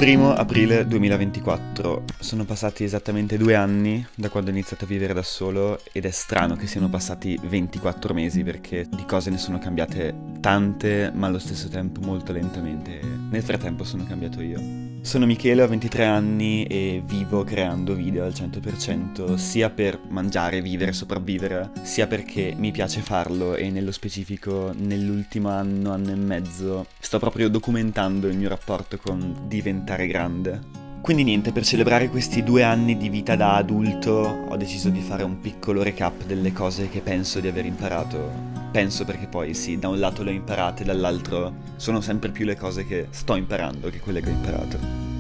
1° aprile 2024, sono passati esattamente 2 anni da quando ho iniziato a vivere da solo ed è strano che siano passati 24 mesi perché di cose ne sono cambiate tante ma allo stesso tempo molto lentamente. Nel frattempo sono cambiato io. Sono Michele, ho 23 anni e vivo creando video al 100% sia per mangiare, vivere, sopravvivere, sia perché mi piace farlo e nello specifico nell'ultimo anno e mezzo sto proprio documentando il mio rapporto con diventare grande. Quindi niente, per celebrare questi 2 anni di vita da adulto ho deciso di fare un piccolo recap delle cose che penso di aver imparato. Penso perché poi sì, da un lato le ho imparate, dall'altro sono sempre più le cose che sto imparando che quelle che ho imparato.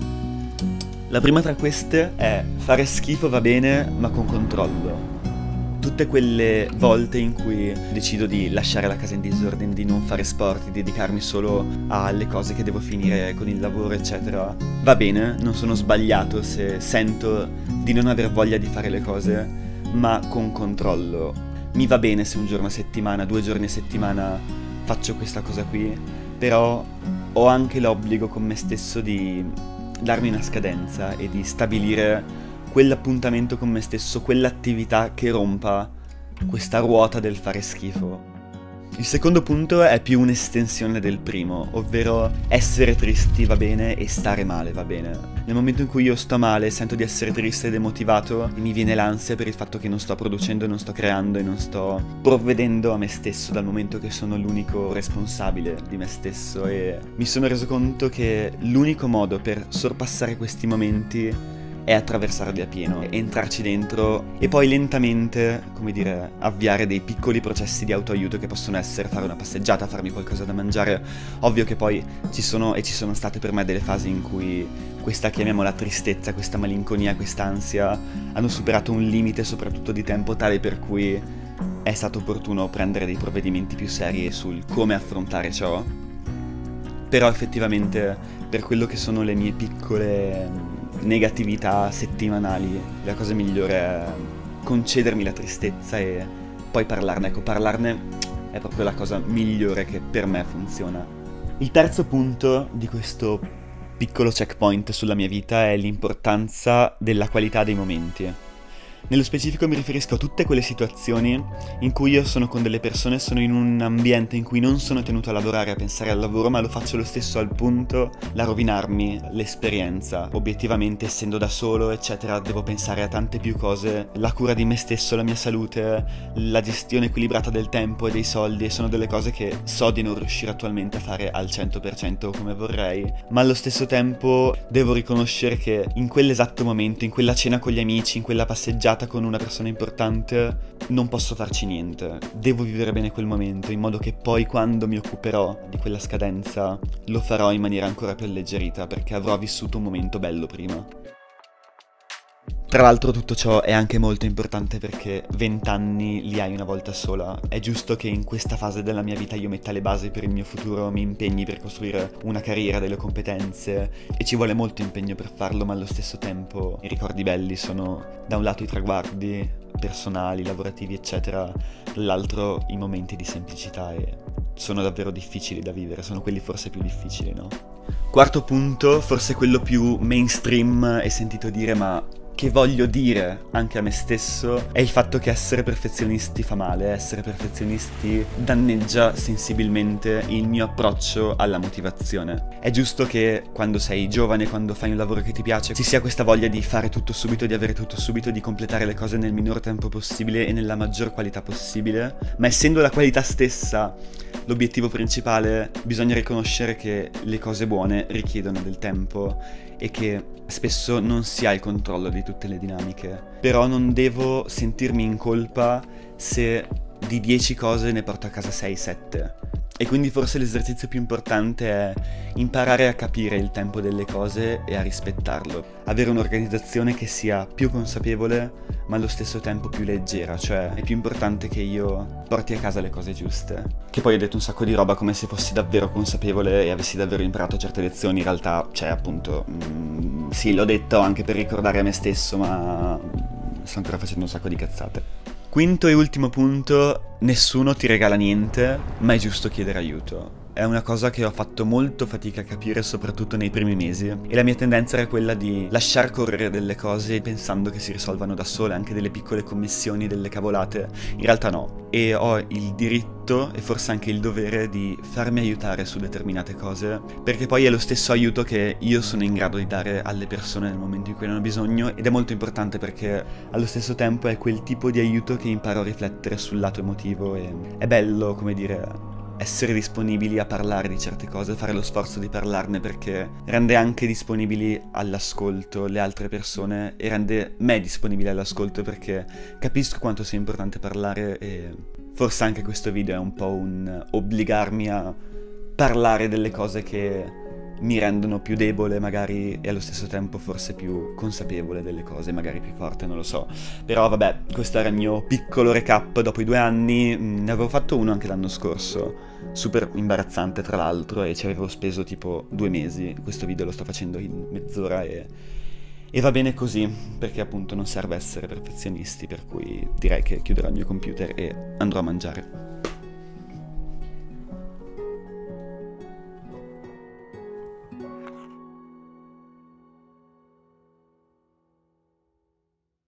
La prima tra queste è fare schifo va bene ma con controllo. Tutte quelle volte in cui decido di lasciare la casa in disordine, di non fare sport, di dedicarmi solo alle cose che devo finire con il lavoro, eccetera. Va bene, non sono sbagliato se sento di non aver voglia di fare le cose, ma con controllo. Mi va bene se un giorno a settimana, 2 giorni a settimana faccio questa cosa qui, però ho anche l'obbligo con me stesso di darmi una scadenza e di stabilire quell'appuntamento con me stesso, quell'attività che rompa questa ruota del fare schifo. Il secondo punto è più un'estensione del primo, ovvero essere tristi va bene e stare male va bene. Nel momento in cui io sto male, sento di essere triste e demotivato, mi viene l'ansia per il fatto che non sto producendo, non sto creando e non sto provvedendo a me stesso, dal momento che sono l'unico responsabile di me stesso, e mi sono reso conto che l'unico modo per sorpassare questi momenti è attraversarli a pieno, entrarci dentro e poi lentamente, come dire, avviare dei piccoli processi di autoaiuto che possono essere fare una passeggiata, farmi qualcosa da mangiare. Ovvio che poi ci sono state per me delle fasi in cui questa, chiamiamola tristezza, questa malinconia, questa ansia hanno superato un limite soprattutto di tempo tale per cui è stato opportuno prendere dei provvedimenti più seri sul come affrontare ciò. Però effettivamente per quello che sono le mie piccole negatività settimanali, la cosa migliore è concedermi la tristezza e poi parlarne. Ecco, parlarne è proprio la cosa migliore che per me funziona. Il terzo punto di questo piccolo checkpoint sulla mia vita è l'importanza della qualità dei momenti. Nello specifico mi riferisco a tutte quelle situazioni in cui io sono con delle persone, sono in un ambiente in cui non sono tenuto a lavorare, a pensare al lavoro, ma lo faccio lo stesso al punto da rovinarmi l'esperienza. Obiettivamente, essendo da solo, eccetera, devo pensare a tante più cose, la cura di me stesso, la mia salute, la gestione equilibrata del tempo e dei soldi, e sono delle cose che so di non riuscire attualmente a fare al 100% come vorrei, ma allo stesso tempo devo riconoscere che in quell'esatto momento, in quella cena con gli amici, in quella passeggiata con una persona importante, non posso farci niente. Devo vivere bene quel momento, in modo che poi quando mi occuperò di quella scadenza lo farò in maniera ancora più alleggerita, perché avrò vissuto un momento bello prima. Tra l'altro tutto ciò è anche molto importante perché 20 anni li hai una volta sola. È giusto che in questa fase della mia vita io metta le basi per il mio futuro, mi impegni per costruire una carriera, delle competenze, e ci vuole molto impegno per farlo, ma allo stesso tempo i ricordi belli sono da un lato i traguardi personali, lavorativi, eccetera, dall'altro i momenti di semplicità, e sono davvero difficili da vivere, sono quelli forse più difficili, no? Quarto punto, forse quello più mainstream e sentito dire, ma che voglio dire anche a me stesso, è il fatto che essere perfezionisti fa male, essere perfezionisti danneggia sensibilmente il mio approccio alla motivazione. È giusto che quando sei giovane, quando fai un lavoro che ti piace, ci sia questa voglia di fare tutto subito, di avere tutto subito, di completare le cose nel minor tempo possibile e nella maggior qualità possibile, ma essendo la qualità stessa l'obiettivo principale, bisogna riconoscere che le cose buone richiedono del tempo e che spesso non si ha il controllo di tutte le dinamiche. Però non devo sentirmi in colpa se di 10 cose ne porto a casa 6-7. E quindi forse l'esercizio più importante è imparare a capire il tempo delle cose e a rispettarlo. Avere un'organizzazione che sia più consapevole, ma allo stesso tempo più leggera, cioè è più importante che io porti a casa le cose giuste. Che poi ho detto un sacco di roba come se fossi davvero consapevole e avessi davvero imparato certe lezioni, in realtà, cioè appunto, sì, l'ho detto anche per ricordare a me stesso, ma sto ancora facendo un sacco di cazzate. Quinto e ultimo punto, nessuno ti regala niente, ma è giusto chiedere aiuto. è una cosa che ho fatto molto fatica a capire, soprattutto nei primi mesi, e la mia tendenza era quella di lasciar correre delle cose pensando che si risolvano da sole, anche delle piccole commissioni, delle cavolate. In realtà no, e ho il diritto e forse anche il dovere di farmi aiutare su determinate cose, perché poi è lo stesso aiuto che io sono in grado di dare alle persone nel momento in cui ne hanno bisogno, ed è molto importante perché allo stesso tempo è quel tipo di aiuto che imparo a riflettere sul lato emotivo, e è bello, come dire, essere disponibili a parlare di certe cose, fare lo sforzo di parlarne, perché rende anche disponibili all'ascolto le altre persone e rende me disponibile all'ascolto, perché capisco quanto sia importante parlare, e forse anche questo video è un po' un obbligarmi a parlare delle cose che mi rendono più debole magari, e allo stesso tempo forse più consapevole delle cose, magari più forte, non lo so. Però vabbè, questo era il mio piccolo recap dopo i 2 anni. Ne avevo fatto uno anche l'anno scorso, super imbarazzante tra l'altro, e ci avevo speso tipo 2 mesi. Questo video lo sto facendo in mezz'ora e va bene così, perché appunto non serve essere perfezionisti, per cui direi che chiuderò il mio computer e andrò a mangiare.